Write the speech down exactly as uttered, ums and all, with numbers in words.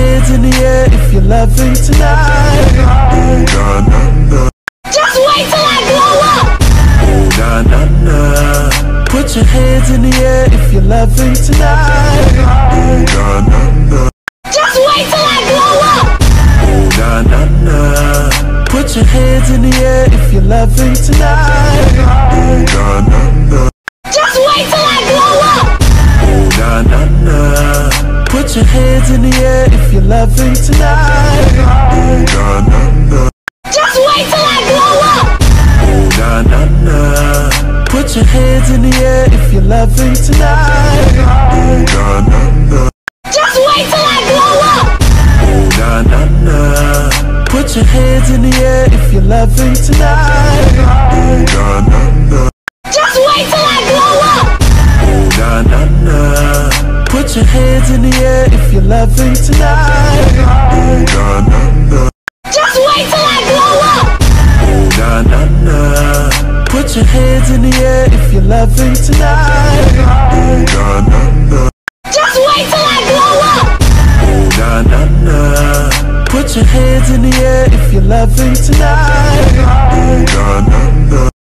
hands in the air if you're loving tonight. Oh na na na. Just wait till I blow up. Oh na na na. Put your hands in the air if you're loving tonight. Oh na na na. Just wait till I blow up. Oh na na na. Put your hands in the air if you're loving tonight. Oh na na na. Just wait till I blow up. Oh na na na. Put your hands in the air if you're loving tonight. Oh na na na. Just wait till I blow up. Oh na na na. Put your hands in the air if you're loving tonight. Oh na na na. Just wait till I blow up. Oh na na na. Put your hands in the air if you're loving tonight. Oh na na na. Just wait till I blow up. Oh na na na. Put your hands in the air if you're loving tonight. Oh na na na. Just wait till I blow up. Oh na na na. Put your hands in the air if you're loving tonight. Oh na na na. Just wait till I blow up. Oh na na na. Put your hands in the air if you're loving tonight. Oh na na na.